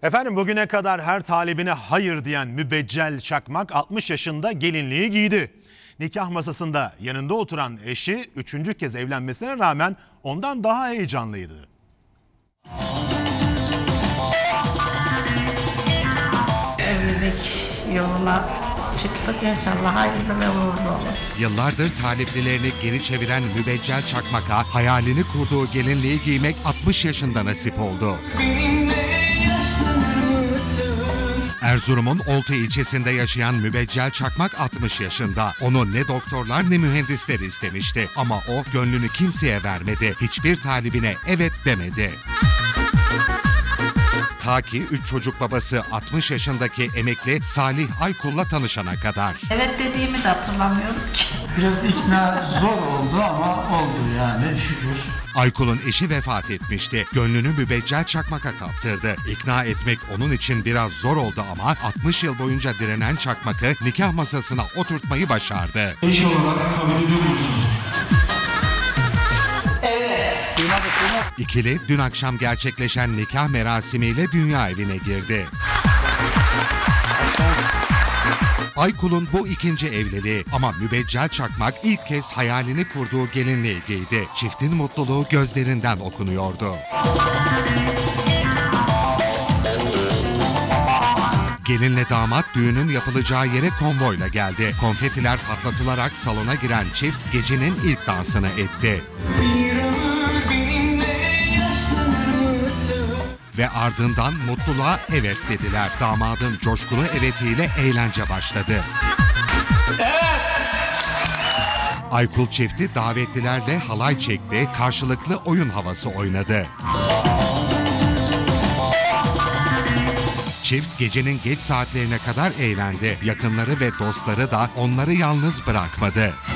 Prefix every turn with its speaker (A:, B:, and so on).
A: Efendim bugüne kadar her talibine hayır diyen Mübeccel Çakmak 60 yaşında gelinliği giydi. Nikah masasında yanında oturan eşi 3. kez evlenmesine rağmen ondan daha heyecanlıydı.
B: Evlilik yoluna çıktık, inşallah hayırlı ve uğurlu olur.
C: Yıllardır taliplilerini geri çeviren Mübeccel Çakmak'a hayalini kurduğu gelinliği giymek 60 yaşında nasip oldu. Erzurum'un Oltu ilçesinde yaşayan Mübeccel Çakmak 60 yaşında. Onu ne doktorlar ne mühendisler istemişti. Ama o gönlünü kimseye vermedi. Hiçbir talibine evet demedi. Ta ki 3 çocuk babası 60 yaşındaki emekli Salih Aykul'la tanışana kadar.
B: Evet dediğimi de hatırlamıyorum ki.
D: Biraz ikna zor oldu ama oldu yani şükür.
C: Aykul'un eşi vefat etmişti. Gönlünü Mübeccel Çakmak'a kaptırdı. İkna etmek onun için biraz zor oldu ama 60 yıl boyunca direnen Çakmak'ı nikah masasına oturtmayı başardı.
D: Eş olarak kabul ediyor musunuz?
C: İkili dün akşam gerçekleşen nikah merasimiyle dünya evine girdi. Aykul'un bu ikinci evliliği ama Mübeccel Çakmak ilk kez hayalini kurduğu gelinliği giydi. Çiftin mutluluğu gözlerinden okunuyordu. Gelinle damat düğünün yapılacağı yere konvoyla geldi. Konfetiler patlatılarak salona giren çift gecenin ilk dansını etti. Ve ardından mutluluğa evet dediler. Damadın coşkulu evetiyle eğlence başladı. Evet! Aykul çifti davetlilerle halay çekti, karşılıklı oyun havası oynadı. Çift gecenin geç saatlerine kadar eğlendi. Yakınları ve dostları da onları yalnız bırakmadı.